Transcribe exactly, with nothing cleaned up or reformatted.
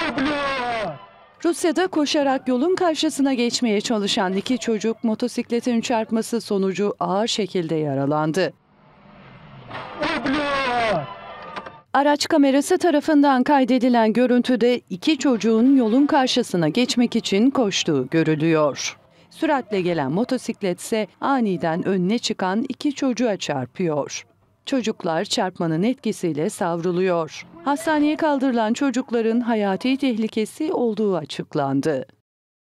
Rusya'da koşarak yolun karşısına geçmeye çalışan iki çocuk motosikletin çarpması sonucu ağır şekilde yaralandı. Araç kamerası tarafından kaydedilen görüntüde iki çocuğun yolun karşısına geçmek için koştuğu görülüyor. Süratle gelen motosiklet ise aniden önüne çıkan iki çocuğa çarpıyor. Çocuklar çarpmanın etkisiyle savruluyor. Hastaneye kaldırılan çocukların hayati tehlikesi olduğu açıklandı.